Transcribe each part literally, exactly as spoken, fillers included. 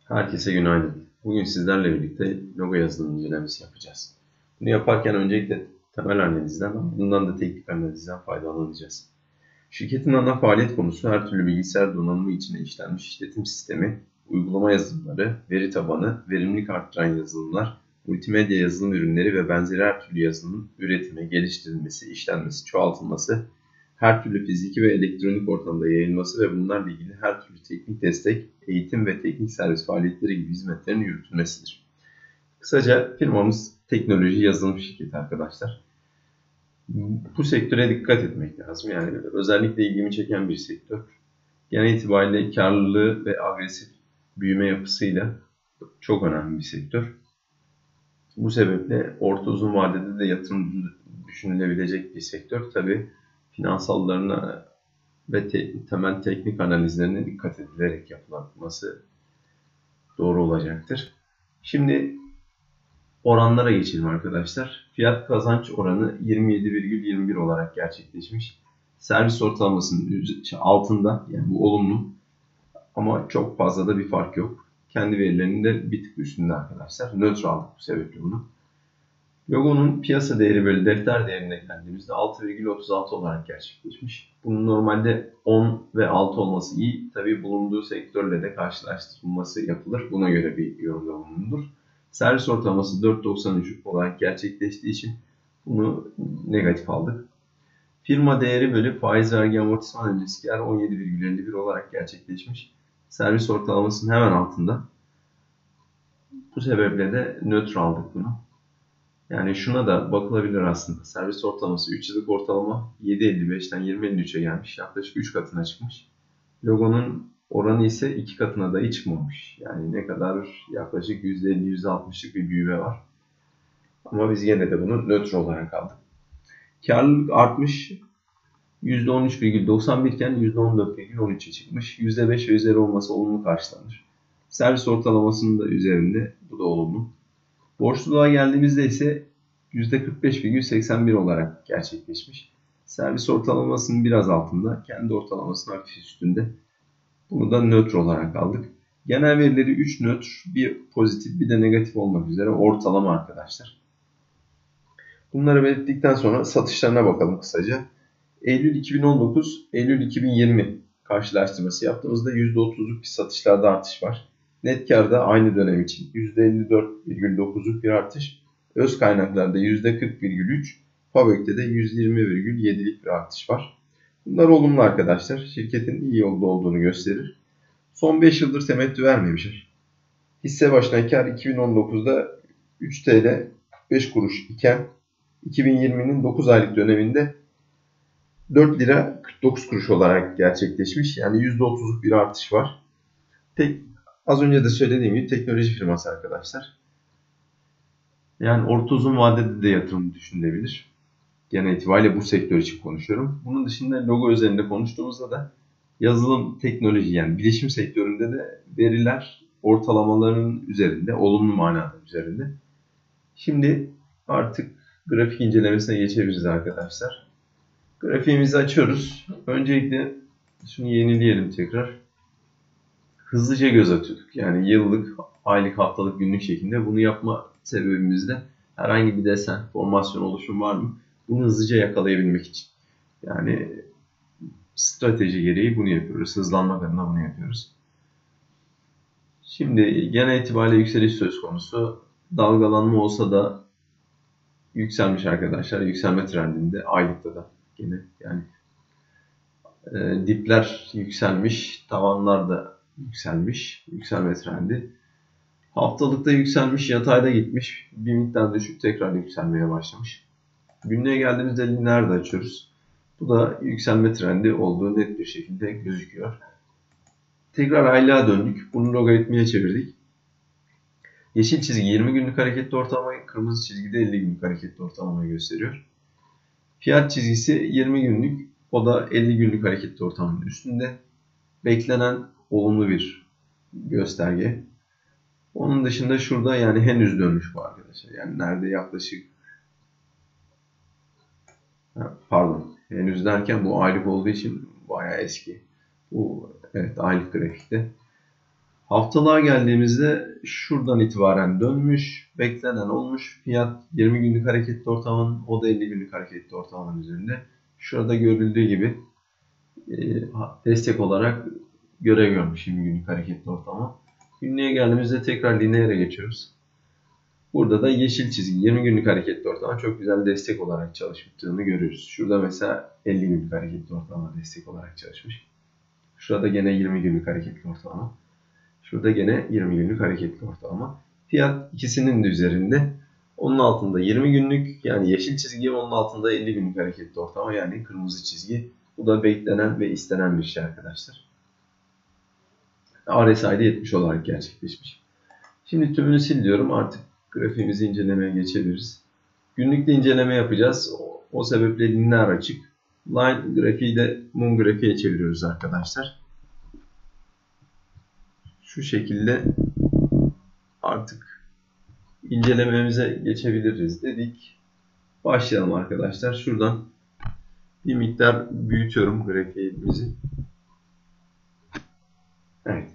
Herkese günaydın. Bugün sizlerle birlikte logo yazılım incelemesi yapacağız. Bunu yaparken öncelikle temel analizden, ardından da teknik analizden faydalanacağız. Şirketin ana faaliyet konusu her türlü bilgisayar donanımı içine işlenmiş işletim sistemi, uygulama yazılımları, veri tabanı, verimlilik arttıran yazılımlar, multimedya yazılım ürünleri ve benzeri her türlü yazılımın üretimi, geliştirilmesi, işlenmesi, çoğaltılması, her türlü fiziki ve elektronik ortamda yayılması ve bunlarla ilgili her türlü teknik destek, eğitim ve teknik servis faaliyetleri gibi hizmetlerin yürütülmesidir. Kısaca firmamız teknoloji yazılım şirketi arkadaşlar. Bu sektöre dikkat etmek lazım. Yani özellikle ilgimi çeken bir sektör. Genel itibariyle karlılığı ve agresif büyüme yapısıyla çok önemli bir sektör. Bu sebeple orta uzun vadede de yatırım düşünülebilecek bir sektör. Tabii finansallarına ve te temel teknik analizlerine dikkat edilerek yapılması doğru olacaktır. Şimdi oranlara geçelim arkadaşlar. Fiyat kazanç oranı yirmi yedi virgül yirmi bir olarak gerçekleşmiş. Servis ortalamasının altında, yani bu olumlu ama çok fazla da bir fark yok. Kendi verilerinin de bir tık üstünde arkadaşlar. Nötr aldık bu sebeple bunu. Logonun piyasa değeri bölü defter değerine geldiğimizde altı virgül otuz altı olarak gerçekleşmiş. Bunun normalde on ve altı olması iyi. Tabii bulunduğu sektörle de karşılaştırılması yapılır. Buna göre bir yorumda bulunur. Servis ortalaması dört virgül doksan üç olarak gerçekleştiği için bunu negatif aldık. Firma değeri bölü faiz vergi amortisman öncesi kar on yedi virgül elli bir olarak gerçekleşmiş. Servis ortalamasının hemen altında. Bu sebeple de nötr aldık bunu. Yani şuna da bakılabilir aslında. Servis ortalaması üç yıllık ortalama yedi virgül elli beşten yirmi virgül elli üçe gelmiş. Yaklaşık üç katına çıkmış. Logonun oranı ise iki katına dahi çıkmamış. Yani ne kadar, yaklaşık yüzde elli yüzde altmışlık bir büyüme var. Ama biz gene de bunu nötr olarak aldık. Karlılık artmış. yüzde on üç virgül doksan bir iken yüzde on dört virgül on üçe çıkmış. yüzde beş ve üzeri olması olumlu karşılanır. Servis ortalamasının da üzerinde. Bu da olumlu. Borçluluğa geldiğimizde ise yüzde kırk beş virgül seksen bir olarak gerçekleşmiş. Servis ortalamasının biraz altında, kendi ortalamasının hafif üstünde. Bunu da nötr olarak aldık. Genel verileri üç nötr, bir pozitif bir de negatif olmak üzere ortalama arkadaşlar. Bunları belirttikten sonra satışlarına bakalım kısaca. Eylül iki bin on dokuz, Eylül iki bin yirmi karşılaştırması yaptığımızda yüzde otuzluk bir satışlarda artış var. Net karda aynı dönem için yüzde elli dört virgül dokuzluk bir artış. Öz kaynaklarda yüzde kırk virgül üç, FAVÖK'te de yüzde yirmi virgül yedilik bir artış var. Bunlar olumlu arkadaşlar. Şirketin iyi yolda olduğunu gösterir. Son beş yıldır temettü vermemişler. Hisse başına kar iki bin on dokuzda üç TL kırk beş kuruş iken iki bin yirminin dokuz aylık döneminde dört lira kırk dokuz kuruş olarak gerçekleşmiş. Yani yüzde otuzluk bir artış var. Tek, az önce de söylediğim gibi teknoloji firması arkadaşlar. Yani orta uzun vadede de yatırım düşünülebilir. Genel itibariyle bu sektör için konuşuyorum. Bunun dışında logo üzerinde konuştuğumuzda da yazılım teknoloji, yani bilişim sektöründe de veriler ortalamaların üzerinde, olumlu manada üzerinde. Şimdi artık grafik incelemesine geçebiliriz arkadaşlar. Grafiğimizi açıyoruz. Öncelikle şunu yenileyelim tekrar. Hızlıca göz atıyorduk. Yani yıllık, aylık, haftalık, günlük şeklinde. Bunu yapma sebebimiz de herhangi bir desen, formasyon, oluşum var mı? Bunu hızlıca yakalayabilmek için. Yani strateji gereği bunu yapıyoruz. Hızlanmak adına bunu yapıyoruz. Şimdi genel itibariyle yükseliş söz konusu. Dalgalanma olsa da yükselmiş arkadaşlar. Yükselme trendinde, aylıkta da yine yani e, dipler yükselmiş, tavanlar da yükselmiş, yükselme trendi. Haftalıkta yükselmiş, yatayda gitmiş, bir miktar düşüp tekrar yükselmeye başlamış. Günlüğe geldiğimizde lineer de açıyoruz. Bu da yükselme trendi olduğu net bir şekilde gözüküyor. Tekrar aylığa döndük. Bunu logaritmaya çevirdik. Yeşil çizgi yirmi günlük hareketli ortalamayı, kırmızı çizgi de elli günlük hareketli ortalamayı gösteriyor. Fiyat çizgisi yirmi günlük, o da elli günlük hareketli ortalamanın üstünde. Beklenen olumlu bir gösterge. Onun dışında şurada yani henüz dönmüş bu arkadaşlar. Yani nerede yaklaşık, pardon, henüz derken bu aylık olduğu için bayağı eski. Bu evet aylık grafikte. Haftalığa geldiğimizde şuradan itibaren dönmüş, beklenen olmuş. Fiyat yirmi günlük hareketli ortalamanın, o da elli günlük hareketli ortalamanın üzerinde. Şurada görüldüğü gibi destek olarak görev görmüş yirmi günlük hareketli ortalama. Günlüğe geldiğimizde tekrar lineere geçiyoruz. Burada da yeşil çizgi yirmi günlük hareketli ortalama çok güzel destek olarak çalıştığını görüyoruz. Şurada mesela elli günlük hareketli ortalama destek olarak çalışmış. Şurada gene yirmi günlük hareketli ortalama. Şurada gene yirmi günlük hareketli ortalama. Fiyat ikisinin de üzerinde. Onun altında yirmi günlük yani yeşil çizgi, onun altında elli günlük hareketli ortalama yani kırmızı çizgi. Bu da beklenen ve istenen bir şey arkadaşlar. R S I'de yetmiş olarak gerçekleşmiş. Şimdi tümünü sil diyorum. Artık grafiğimizi incelemeye geçebiliriz. Günlükte inceleme yapacağız. O, o sebeple lineer açık. Line grafiği de mum grafiğe çeviriyoruz arkadaşlar. Şu şekilde artık incelememize geçebiliriz dedik. Başlayalım arkadaşlar. Şuradan bir miktar büyütüyorum grafiğimizi. Evet.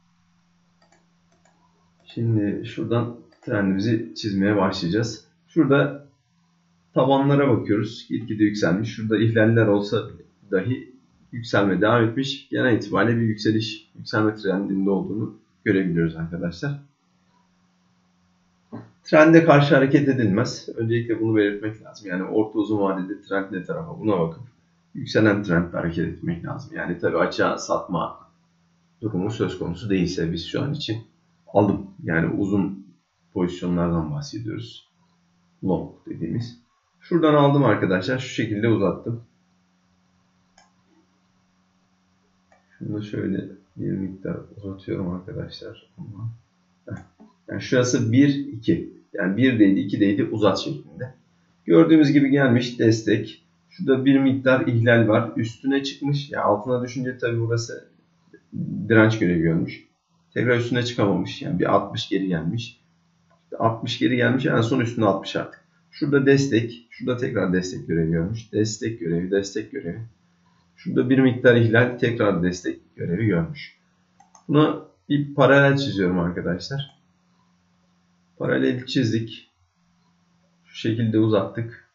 Şimdi şuradan trendimizi çizmeye başlayacağız. Şurada tabanlara bakıyoruz. Gitgide yükselmiş. Şurada ihlaller olsa dahi yükselme devam etmiş. Genel itibariyle bir yükseliş, yükselme trendinde olduğunu görebiliyoruz arkadaşlar. Trende karşı hareket edilmez. Öncelikle bunu belirtmek lazım. Yani orta uzun vadede trend ne tarafa, buna bakıp yükselen trendle hareket etmek lazım. Yani tabii açığa satma durumu söz konusu değilse biz şu an için alım, yani uzun pozisyonlardan bahsediyoruz. Long dediğimiz. Şuradan aldım arkadaşlar. Şu şekilde uzattım. Şunu da şöyle bir miktar uzatıyorum arkadaşlar. Yani şurası bir, iki. Yani bir değdi, iki değdi, uzat şeklinde. Gördüğümüz gibi gelmiş destek. Şurada bir miktar ihlal var. Üstüne çıkmış. Yani altına düşünce tabii burası direnç görevi görmüş. Tekrar üstüne çıkamamış. Yani bir altmış geri gelmiş. altmış geri gelmiş. En son üstüne altmış artık. Şurada destek. Şurada tekrar destek görevi görmüş. Destek görevi, destek görevi. Şurada bir miktar ihlal, tekrar destek görevi görmüş. Buna bir paralel çiziyorum arkadaşlar. Paralel çizdik. Şu şekilde uzattık.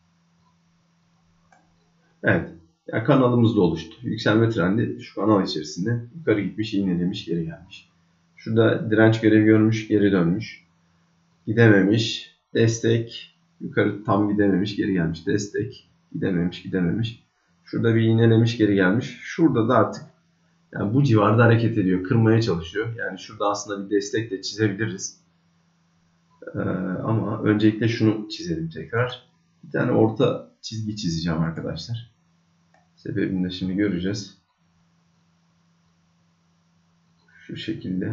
Evet. Yani kanalımız da oluştu. Yükselme trendi şu kanal içerisinde yukarı gitmiş, iğnelemiş, geri gelmiş. Şurada direnç görevi görmüş, geri dönmüş. Gidememiş. Destek. Yukarı tam gidememiş, geri gelmiş. Destek. Gidememiş, gidememiş. Şurada bir iğnelemiş, geri gelmiş. Şurada da artık yani bu civarda hareket ediyor. Kırmaya çalışıyor. Yani şurada aslında bir destek de çizebiliriz. Ee, ama öncelikle şunu çizelim tekrar. Bir tane orta çizgi çizeceğim arkadaşlar. Sebebini de şimdi göreceğiz. Şu şekilde.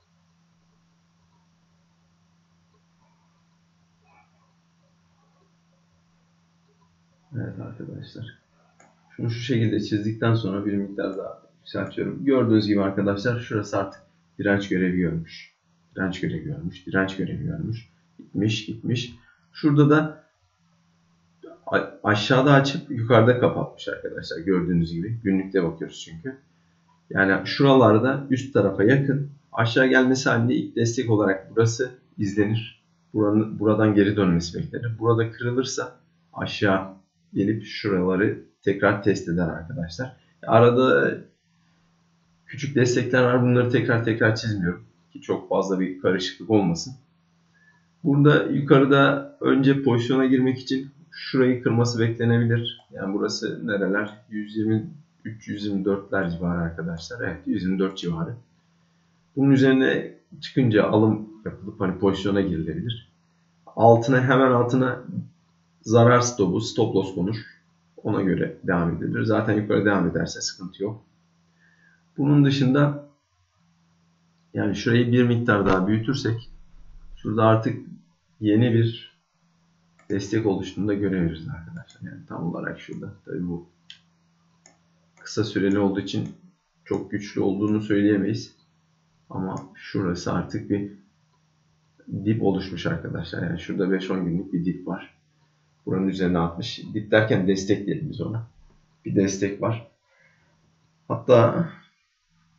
Evet arkadaşlar. Şunu şu şekilde çizdikten sonra bir miktar daha yükseltiyorum. Gördüğünüz gibi arkadaşlar şurası artık direnç görevi görmüş. Direnç görevi görmüş. Direnç görevi görmüş. Gitmiş gitmiş. Şurada da aşağıda açıp yukarıda kapatmış arkadaşlar. Gördüğünüz gibi. Günlükte bakıyoruz çünkü. Yani şuralarda üst tarafa yakın. Aşağı gelmesi halinde ilk destek olarak burası izlenir. Buranın, buradan geri dönmesi beklenir. Burada kırılırsa aşağı gelip şuraları tekrar test eder arkadaşlar. Arada küçük destekler var. Bunları tekrar tekrar çizmiyorum. Ki çok fazla bir karışıklık olmasın. Burada yukarıda önce pozisyona girmek için şurayı kırması beklenebilir. Yani burası nereler? yüz yirmi üç yüz yirmi dörtler civarı arkadaşlar. Evet, yüz yirmi dört civarı. Bunun üzerine çıkınca alım yapılıp hani pozisyona girilebilir. Altına, hemen altına zarar stopu, stop loss konur. Ona göre devam edilir. Zaten yukarı devam ederse sıkıntı yok. Bunun dışında yani şurayı bir miktar daha büyütürsek şurada artık yeni bir destek oluştuğunu da görebiliriz arkadaşlar. Yani tam olarak şurada. Tabii bu kısa süreli olduğu için çok güçlü olduğunu söyleyemeyiz. Ama şurası artık bir dip oluşmuş arkadaşlar. Yani şurada beş on günlük bir dip var. Buranın üzerine altmış. Dip derken destek diyelim biz ona. Bir destek var. Hatta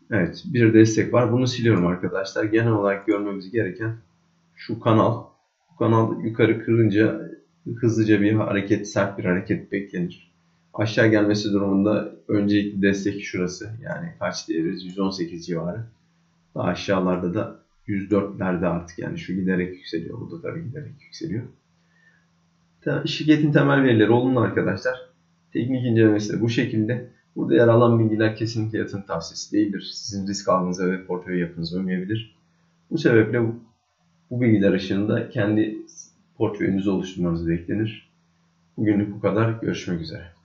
Evet, bir destek var. Bunu siliyorum arkadaşlar. Genel olarak görmemiz gereken şu kanal. Bu kanal yukarı kırınca hızlıca bir hareket, sert bir hareket beklenir. Aşağı gelmesi durumunda öncelikli destek şurası. Yani kaç diyeriz? yüz on sekiz civarı. Daha aşağılarda da yüz dörtlerde artık, yani şu giderek yükseliyor. Bu da tabii giderek yükseliyor. Şirketin temel verileri olumlu arkadaşlar. Teknik incelemesi de bu şekilde. Burada yer alan bilgiler kesinlikle yatırım tavsiyesi değildir. Sizin risk almanıza ve portföy yapınıza uymayabilir. Bu sebeple bu bilgiler ışığında kendi portföyünüzü oluşturmanız beklenir. Bugünlük bu kadar. Görüşmek üzere.